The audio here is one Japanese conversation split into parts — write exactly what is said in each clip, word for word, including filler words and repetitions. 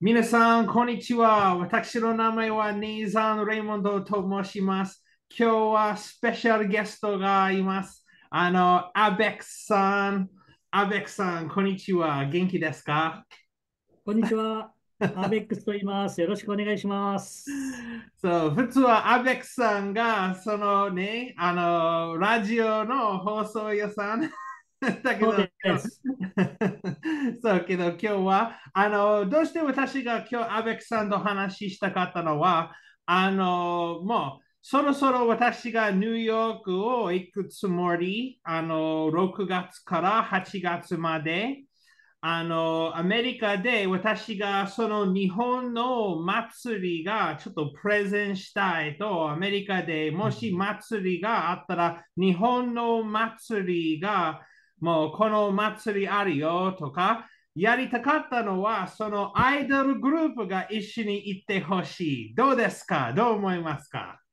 皆さん、こんにちは。私の名前はネイザン・レイモンドと申します。今日はスペシャルゲストがいます。あの、アベックスさん。アベックスさん、こんにちは。元気ですか？ こんにちは。アーベックスと言います。よろしくお願いします。 そう、普通はアベックスさんが、そのね、あの、ラジオの放送屋さんだけそうど、 です。 そうけど今日は、あの、どうして私が今日アベックさんと話したかったのは、あの、もう、そろそろ私がニューヨークを行くつもり、あの、ろくがつからはちがつまで、あの、アメリカで私がその日本の祭りがちょっとプレゼンしたいと、アメリカでもし祭りがあったら、日本の祭りがもうこの祭りあるよとか、やりたかったのは、そのアイドルグループが一緒に行ってほしい。どうですか？どう思いますか？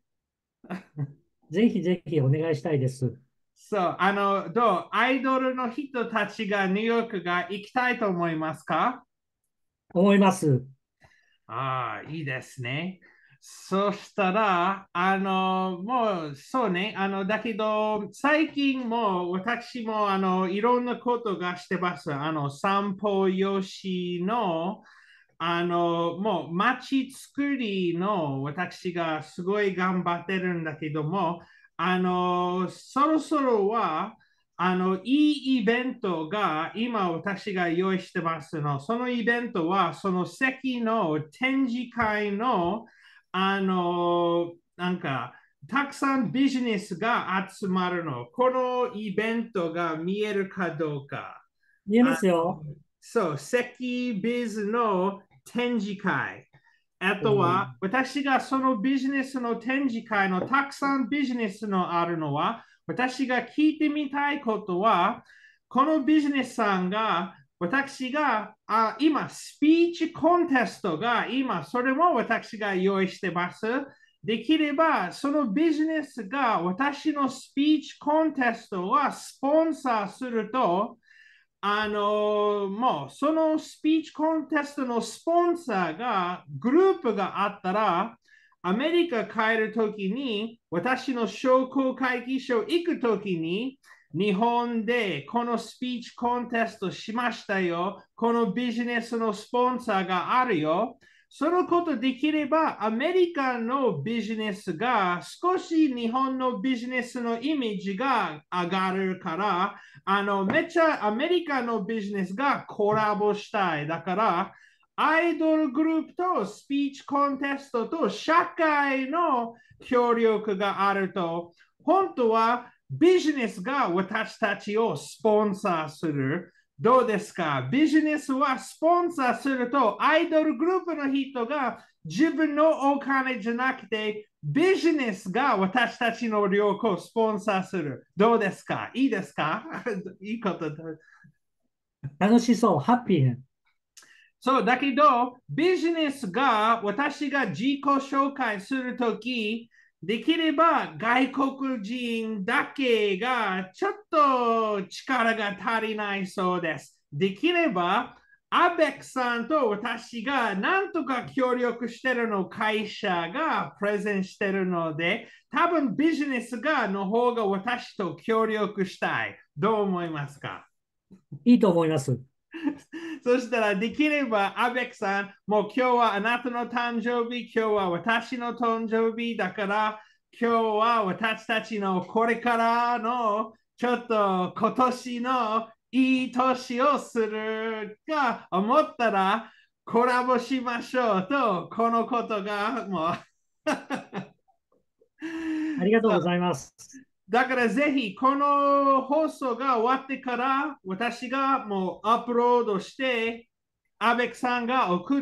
ぜひぜひお願いしたいです。 そう、あの、どうアイドルの人たちがニューヨークが行きたいと思いますか？ 思います。 ああ、いいですね。そしたら、あの、もう、そうね、あの、だけど、最近も私も、あの、いろんなことがしてます。あの、散歩よしの、あの、もう、街作りの私がすごい頑張ってるんだけども、あの、そろそろは、あの、いいイベントが今私が用意してますの。そのイベントは、その席の展示会の、あの、なんか、たくさんビジネスが集まるの。このイベントが見えるかどうか。 見えまあすよ。 そう、関ビズの展示会。あおー、 とは、私がそのビジネスの展示会のたくさんビジネスのあるのは、私が聞いてみたいことは、このビジネスさんが、私があ今、スピーチコンテストが今、それも私が用意してます。できれば、そのビジネスが私のスピーチコンテストはスポンサーすると、あの、もう、そのスピーチコンテストのスポンサーが、グループがあったら、アメリカ帰るときに、私の商工会議所行くときに、日本でこのスピーチコンテストしましたよ。このビジネスのスポンサーがあるよ。そのことできれば、アメリカのビジネスが少し日本のビジネスのイメージが上がるから、あの、めっちゃアメリカのビジネスがコラボしたい。だから、アイドルグループとスピーチコンテストと社会の協力があると、本当はビジネスが私たちをスポンサーする。どうですか？ビジネスはスポンサーすると、アイドルグループの人が自分のお金じゃなくて、ビジネスが私たちの旅行をスポンサーする。どうですか？いいですか？いいことだ。 楽しそう。ハッピーね。 そう、だけど、ビジネスが私が自己紹介するとき、できれば外国人だけがちょっと力が足りないそうです。できれば、アベックさんと私がなんとか協力してるの会社がプレゼンしてるので、多分ビジネスがの方が私と協力したい。どう思いますか？ いいと思います。 そしたらできれば、アベックさん、もう今日はあなたの誕生日、今日は私の誕生日だから、今日は私たちのこれからのちょっと今年のいい年をするか思ったらコラボしましょうと、このことがもうありがとうございます。 だからぜひ、この放送が終わってから、私がもうアップロードして、アベックさんが送って、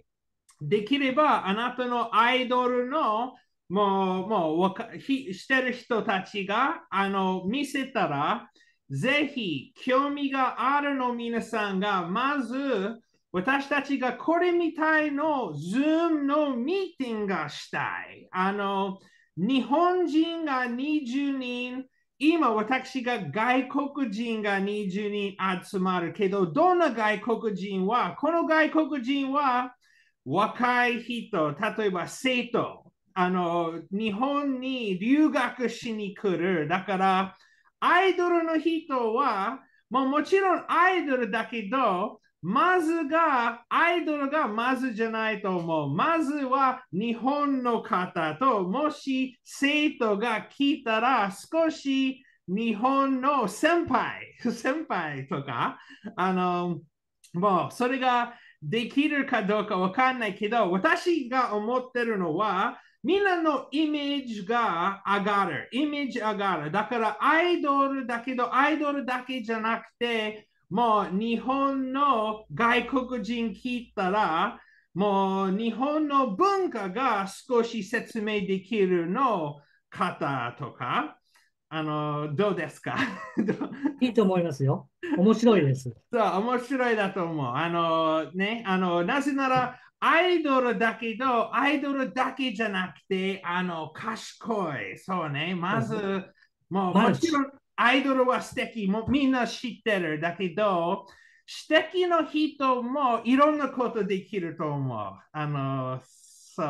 できればあなたのアイドルのもう、もうわかひしてる人たちがあの見せたら、ぜひ興味があるの皆さんが、まず私たちがこれみたいの Zoom のミーティングがしたい。あの日本人がにじゅうにん、 今私が外国人がにじゅうにん集まるけど、どんな外国人は、この外国人は若い人、例えば生徒、あの、日本に留学しに来る。だから、アイドルの人は、もうもちろんアイドルだけど、まずが、アイドルがまずじゃないと思う。まずは日本の方と、もし生徒が来たら少し日本の先輩、先輩とか、あの、もうそれができるかどうかわかんないけど、私が思ってるのは、みんなのイメージが上がる。イメージ上がる。だからアイドルだけど、アイドルだけじゃなくて、もう日本の外国人聞いたら、もう日本の文化が少し説明できるの方とか、あの、どうですか？ いいと思いますよ。面白いです。 そう、面白いだと思う。あのね、あの、なぜなら、アイドルだけど、アイドルだけじゃなくて、あの、賢い。そうね。まず、もう、 マルチ。 もちろん、アイドルは素敵。もうみんな知ってる。だけど、素敵の人もいろんなことできると思う。あの、そう。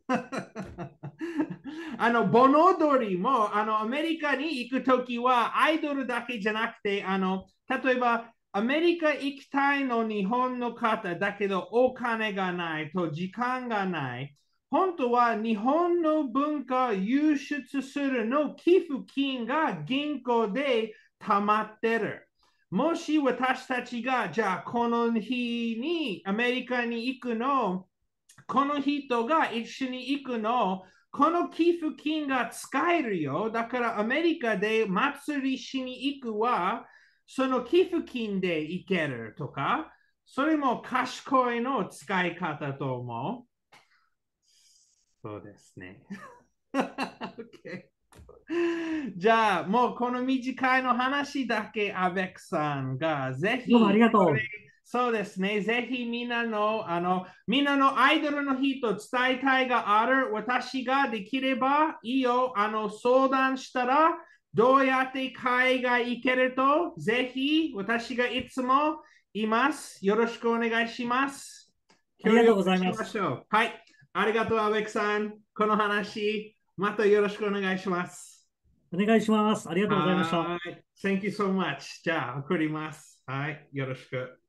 あの、盆踊りも、あの、アメリカに行くときは、アイドルだけじゃなくて、あの、例えば、アメリカ行きたいの日本の方だけど、お金がないと時間がない。本当は日本の文化を輸出するの寄付金が銀行で貯まってる。もし私たちが、じゃあこの日にアメリカに行くの、この人が一緒に行くの、この寄付金が使えるよ。だからアメリカで祭りしに行くは、その寄付金で行けるとか、それも賢いの使い方と思う。そうですね。okay. じゃあ、もうこの短いの話だけ、アベックさんがぜどうもありひ、これがとそうですね、ぜひみんなの、あの、みんなのアイドルの人伝えたいがある、私ができればいいよ、あの、相談したら、どうやって海外行けると、ぜひ私がいつもいます。よろしくお願いします。 う。あり協力がとうございします。 ましょう。はい。ありがとう、アベックさん。この話、またよろしくお願いします。 お願いします。ありがとうございました。 はい。Thank you so much. じゃあ、送ります。はい。よろしく。